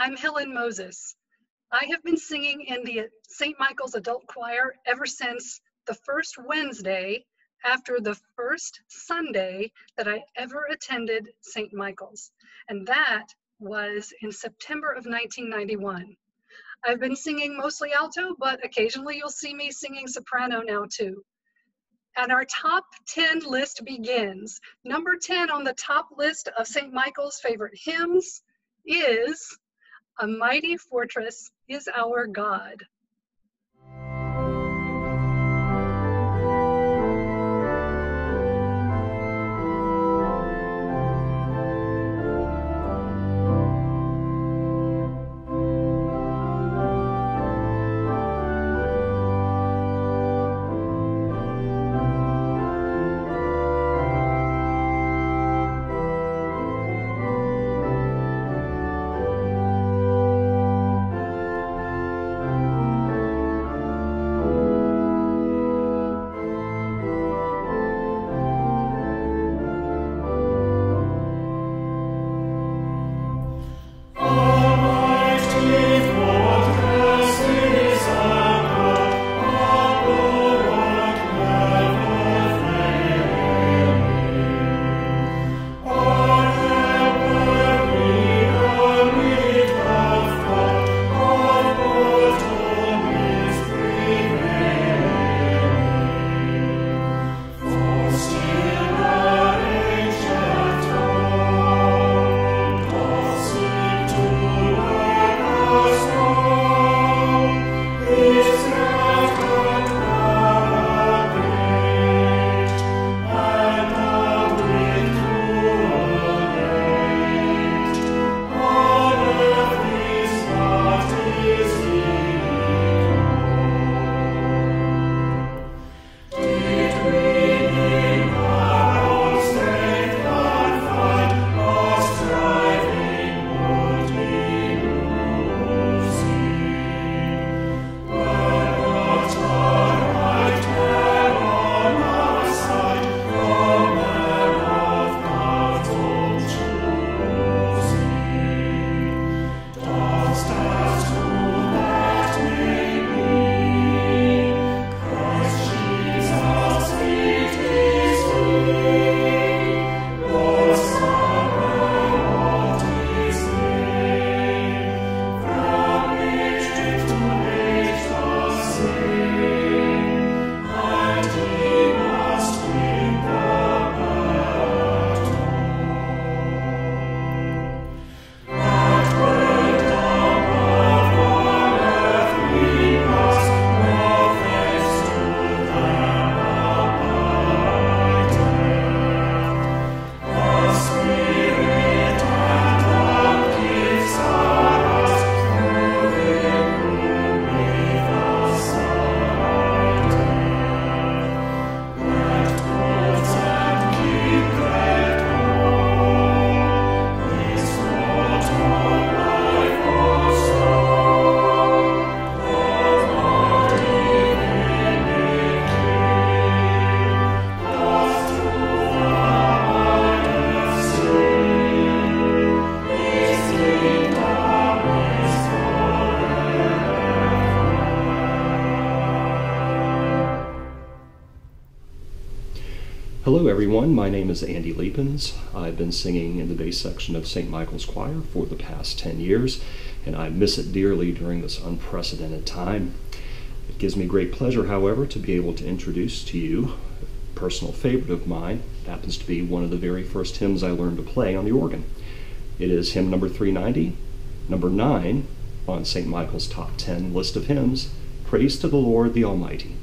I'm Helen Moses. I have been singing in the St. Michael's Adult Choir ever since the first Wednesday after the first Sunday that I ever attended St. Michael's, and that was in September of 1991. I've been singing mostly alto, but occasionally you'll see me singing soprano now too. And our top 10 list begins. Number 10 on the top list of St. Michael's favorite hymns is "A Mighty Fortress is Our God." Hello everyone, my name is Andy Leapins. I've been singing in the bass section of St. Michael's Choir for the past 10 years, and I miss it dearly during this unprecedented time. It gives me great pleasure, however, to be able to introduce to you a personal favorite of mine. It happens to be one of the very first hymns I learned to play on the organ. It is hymn number 390, number 9 on St. Michael's Top 10 list of hymns, Praise to the Lord the Almighty.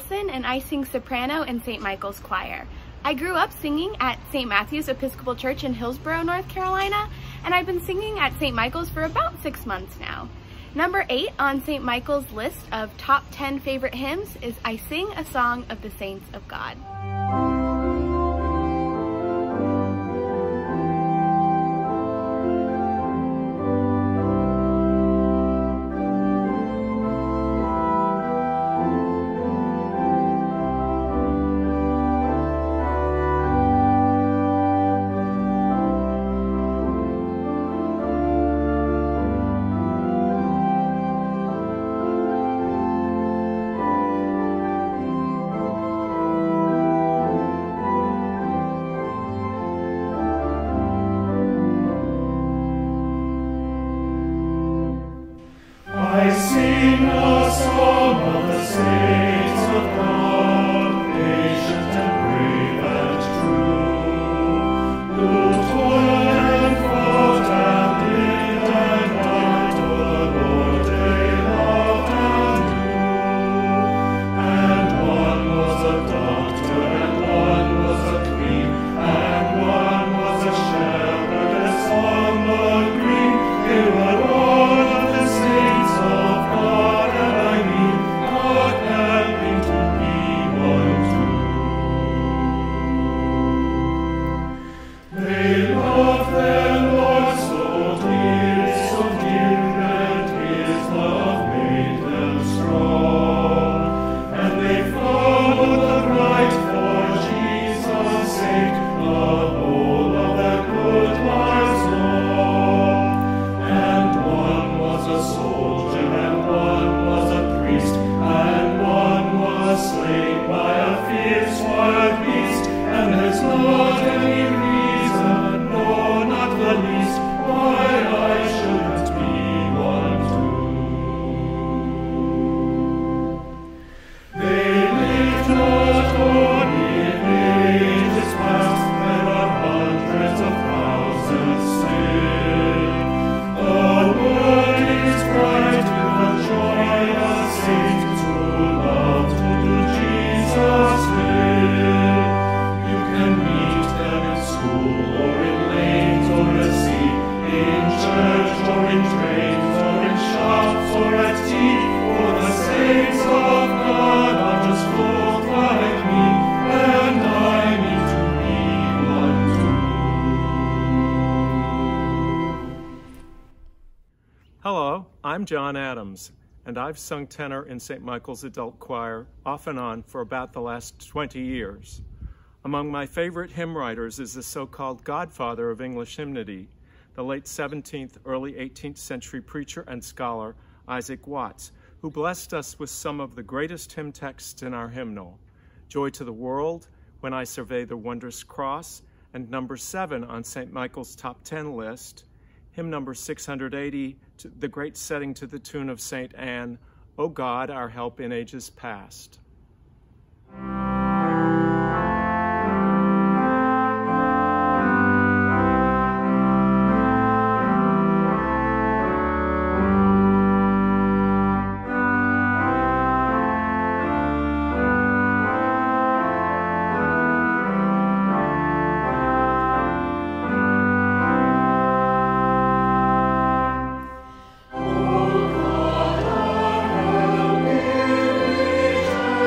Allison, and I sing soprano in St. Michael's Choir. I grew up singing at St. Matthew's Episcopal Church in Hillsborough, North Carolina, and I've been singing at St. Michael's for about 6 months now. Number 8 on St. Michael's list of top 10 favorite hymns is I Sing a Song of the Saints of God. I sing a song of the saints of God, patient and brave and true, who toiled and fought and lived and died for the Lord they loved and knew. And one was a doctor, and one was a queen, and one was a shepherdess on the green. They were all of the saints of God, and I mean God helping to be one too. They loved their Lord so dear, and His love made them strong. And they followed the right for Jesus' sake, the whole of their good lives long. And one was a soldier, and one was a priest, and one was slain by a fierce wild beast. And there's not any reason, no, not the least, why I shouldn't be one too. They lived not only in ages past, there are hundreds of thousands still. The world is bright with the joy of saints who love to do Jesus' will. You can meet them in school or in lanes or at sea, in church or in trains or in shops or at tea. For the saints of God are just folk like me, and I need to be one too. Hello, I'm John Adams, and I've sung tenor in St. Michael's Adult Choir off and on for about the last 20 years. Among my favorite hymn writers is the so-called godfather of English hymnody, the late 17th, early 18th century preacher and scholar Isaac Watts, who blessed us with some of the greatest hymn texts in our hymnal: Joy to the World, When I Survey the Wondrous Cross, and number 7 on St. Michael's top 10 list, hymn number 680, the great setting to the tune of St. Anne, O God, our help in ages past. O God, our help in ages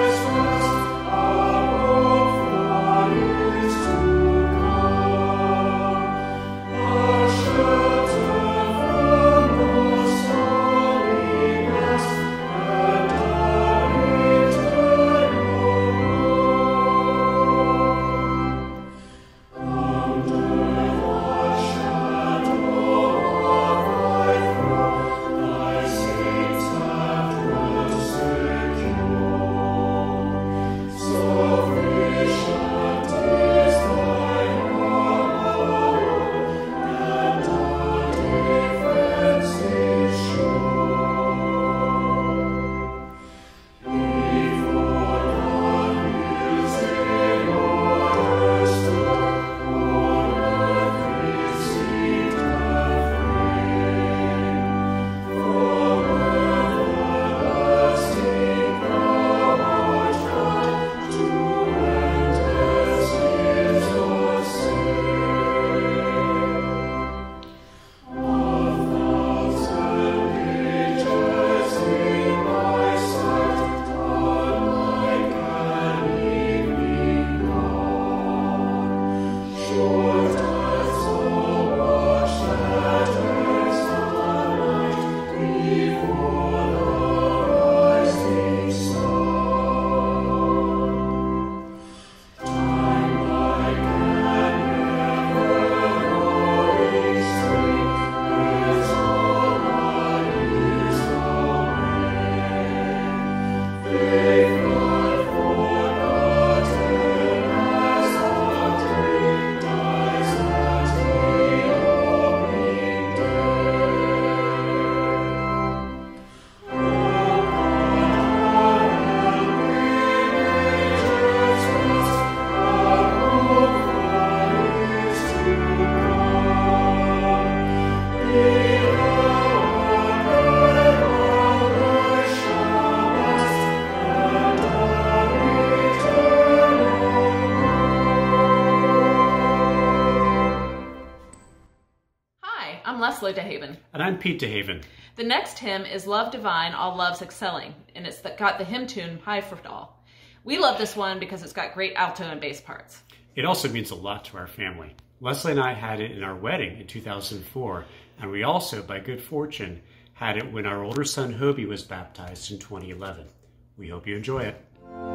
Leslie DeHaven. And I'm Pete DeHaven. The next hymn is Love Divine, All Loves Excelling, and it's got the hymn tune, High for All. We love this one because it's got great alto and bass parts. It also means a lot to our family. Leslie and I had it in our wedding in 2004, and we also, by good fortune, had it when our older son Hobie was baptized in 2011. We hope you enjoy it.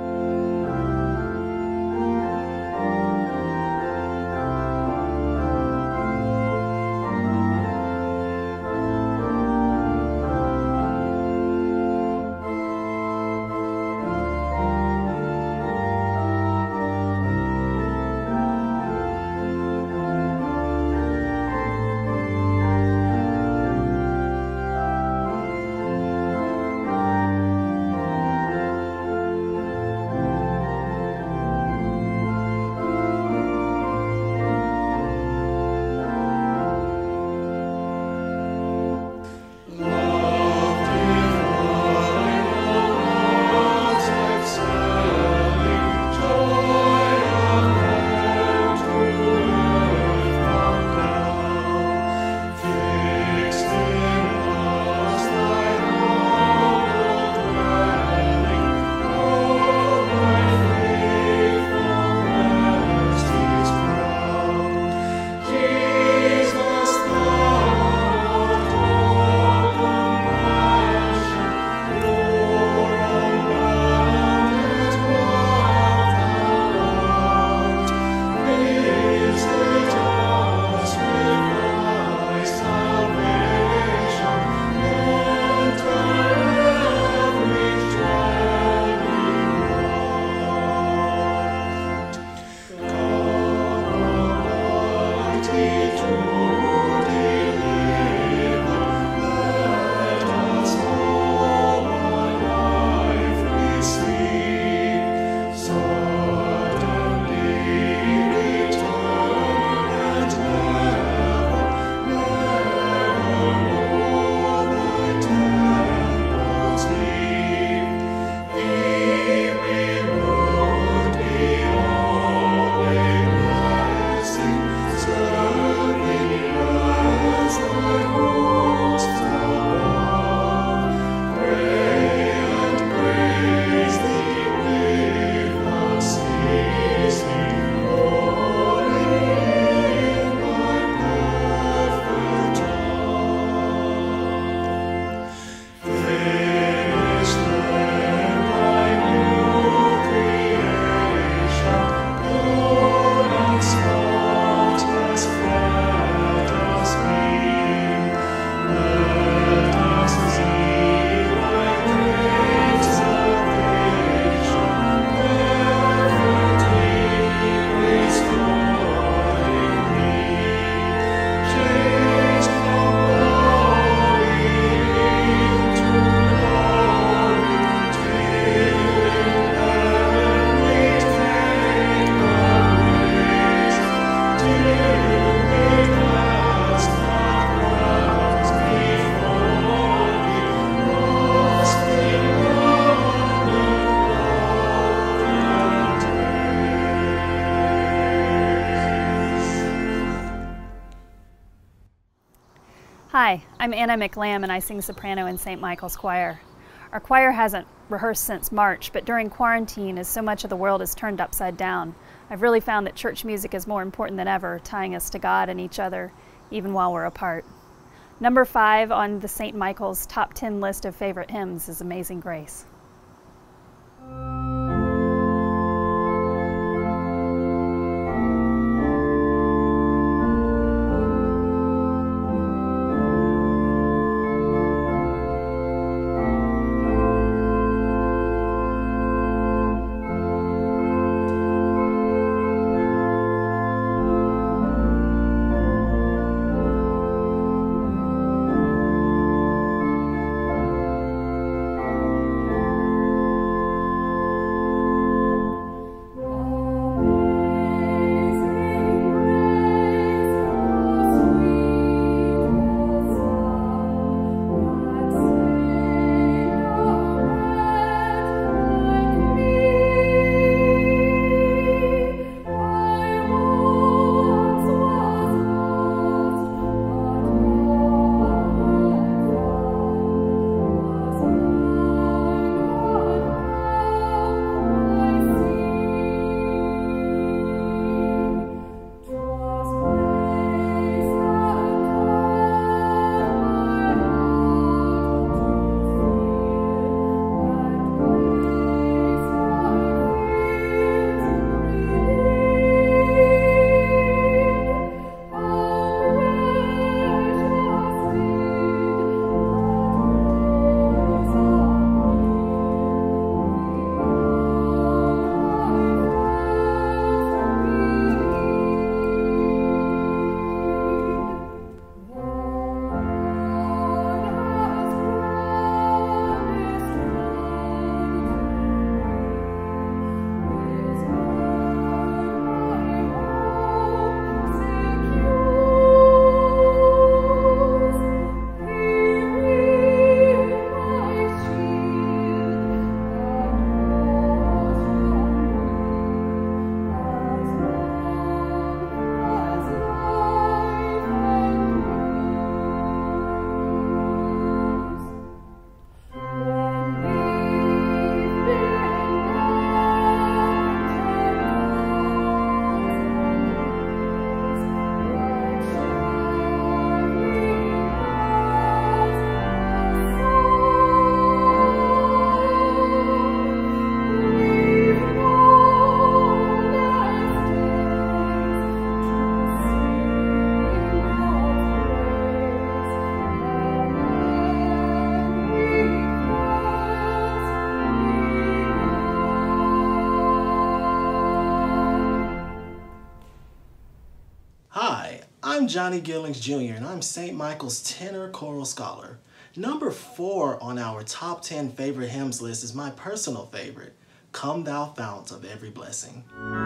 Hi, I'm Anna McLam and I sing soprano in St. Michael's Choir. Our choir hasn't rehearsed since March, but during quarantine, as so much of the world is turned upside down, I've really found that church music is more important than ever, tying us to God and each other, even while we're apart. Number 5 on the St. Michael's top 10 list of favorite hymns is Amazing Grace. Johnny Gillings Jr., and I'm St. Michael's tenor choral scholar. Number 4 on our top 10 favorite hymns list is my personal favorite, Come Thou Fount of Every Blessing.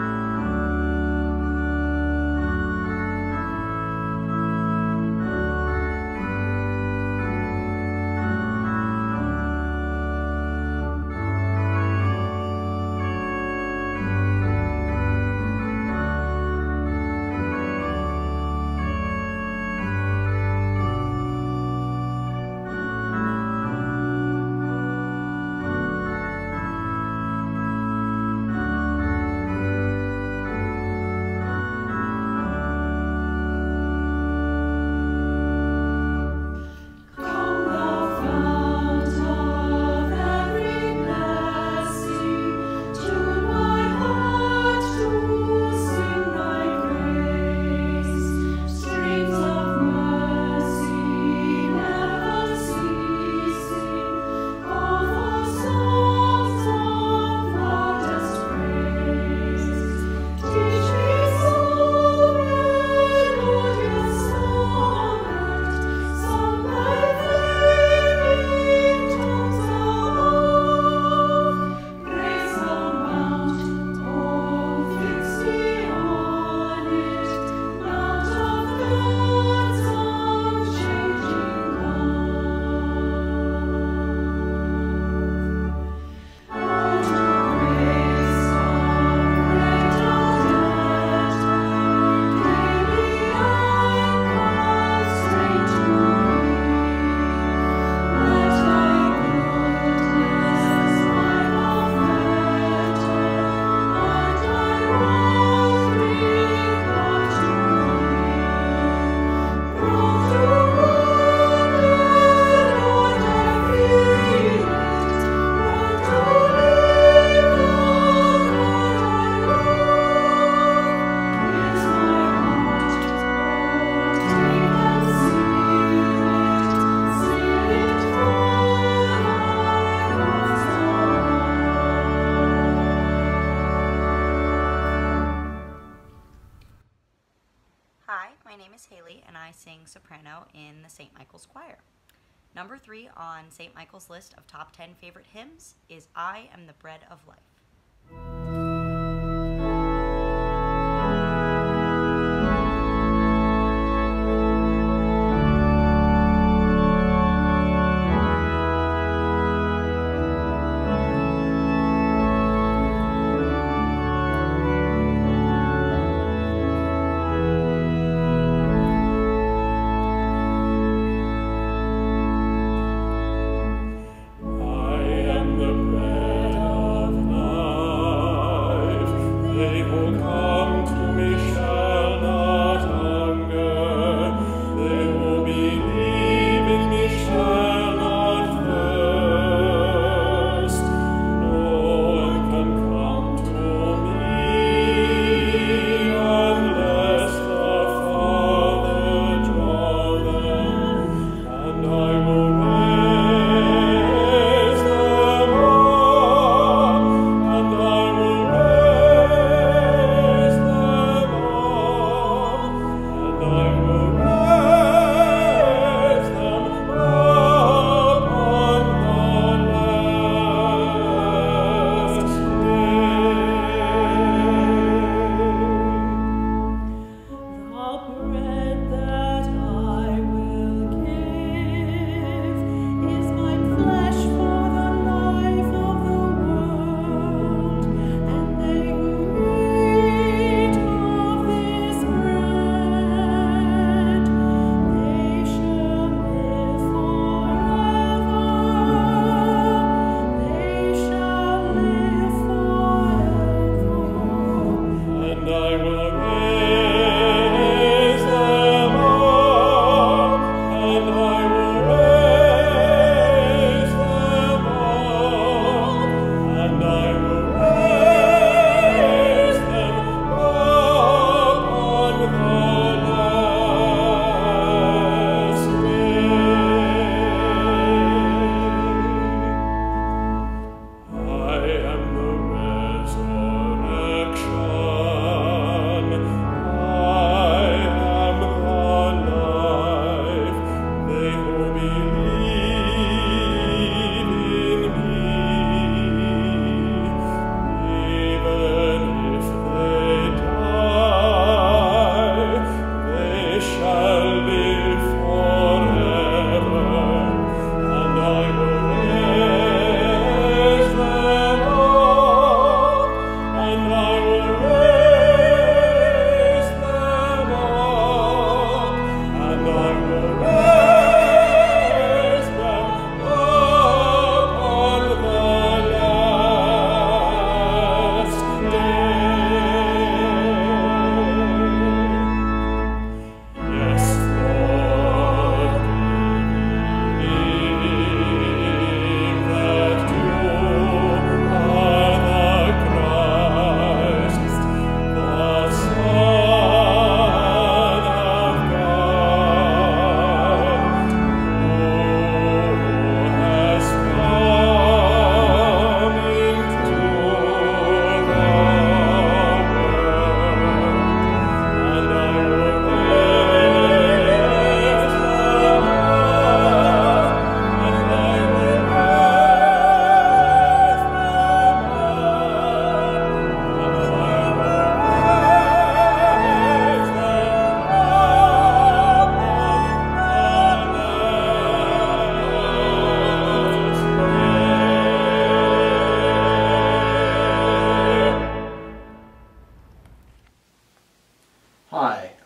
soprano in the St. Michael's Choir. Number 3 on St. Michael's list of top 10 favorite hymns is I Am the Bread of Life.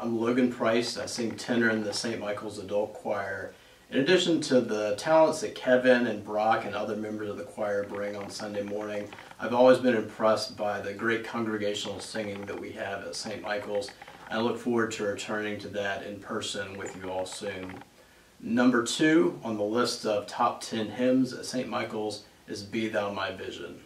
I'm Logan Price. I sing tenor in the St. Michael's Adult Choir. In addition to the talents that Kevin and Brock and other members of the choir bring on Sunday morning, I've always been impressed by the great congregational singing that we have at St. Michael's. I look forward to returning to that in person with you all soon. Number 2 on the list of top 10 hymns at St. Michael's is Be Thou My Vision.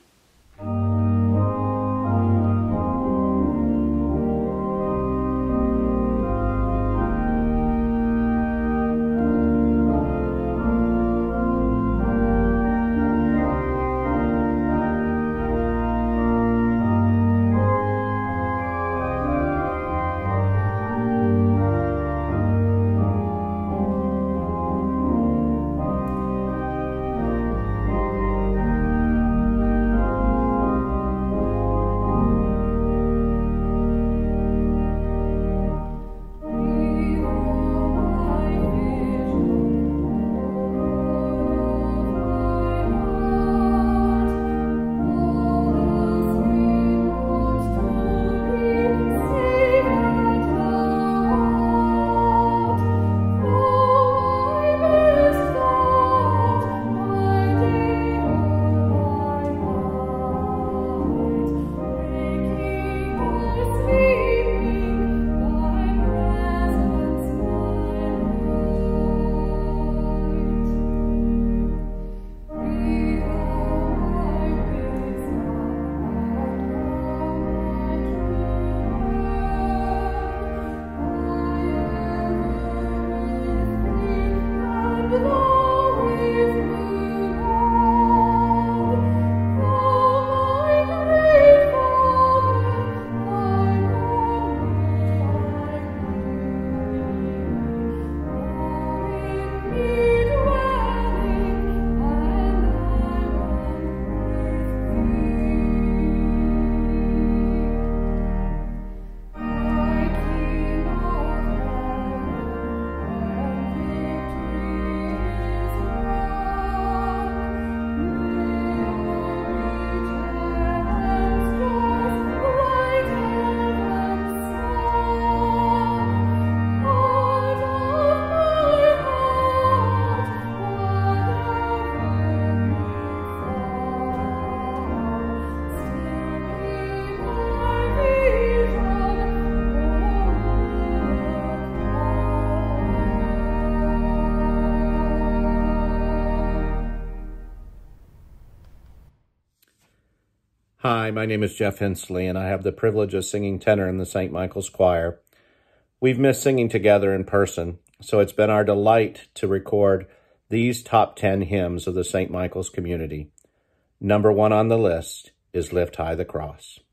Hi, my name is Jeff Hensley, and I have the privilege of singing tenor in the St. Michael's Choir. We've missed singing together in person, so it's been our delight to record these top 10 hymns of the St. Michael's community. Number 1 on the list is Lift High the Cross.